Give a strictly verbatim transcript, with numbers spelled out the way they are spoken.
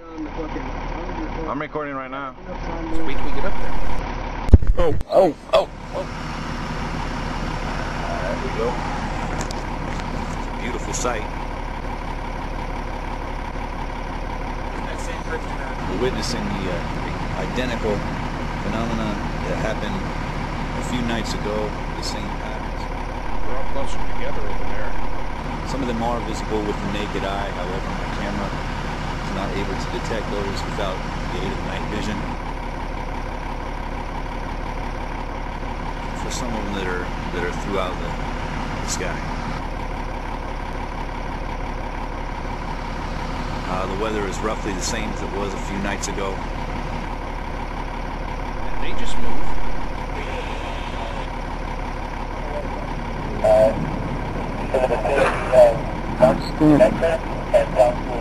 I'm recording right now. Just wait till we get up there. Oh, oh, oh, oh. There we go. Beautiful sight. We're witnessing the uh, identical phenomena that happened a few nights ago. The same patterns. We're all closer together over there. Some of them are visible with the naked eye. However, my camera is not able to detect those without the aid of night vision. For some of them that are that are throughout the, the sky. Uh, the weather is roughly the same as it was a few nights ago. And they just moved. Uh, outstanding.